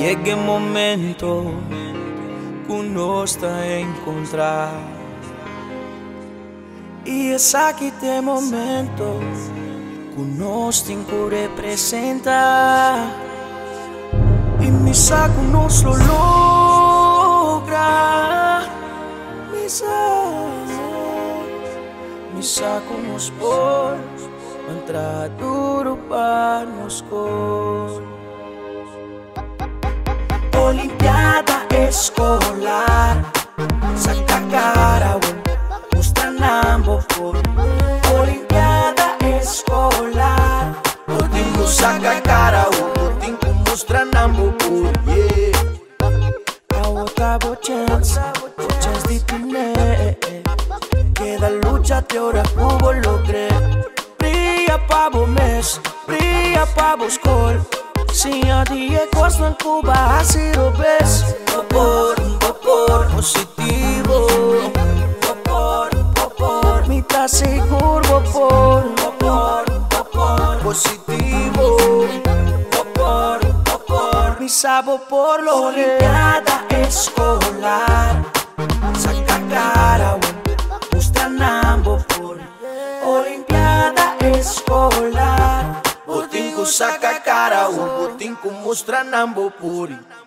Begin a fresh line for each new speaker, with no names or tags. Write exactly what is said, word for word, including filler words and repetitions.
Chega o momento que nós está a encontrar. E esse aqui tem momento que nós tem que representar. E me saco não só logra. Me saco, me saco nos por entrar duro para nos cor. Olimpiada escolar, saca cara, mostra nambo por. Olimpiada escolar, o tengo saca cara, o tengo mostra nambo por. Yeah. A outra chance, chance de tener, queda lucha te ora cubo logré. Brilla pa bo mes, brilla pa bo skol. Se a dia gosta em Cuba, assim o bes. Vapor, vapor, positivo. Vapor, vapor, me tá seguro. Vapor, vapor, vapor, positivo. Vapor, vapor, me sabe por lo Olimpiada escolar, saca cara, mostra nambo por. Olimpiada escolar, o tengo saca cara, o tengo mostra nambo puri.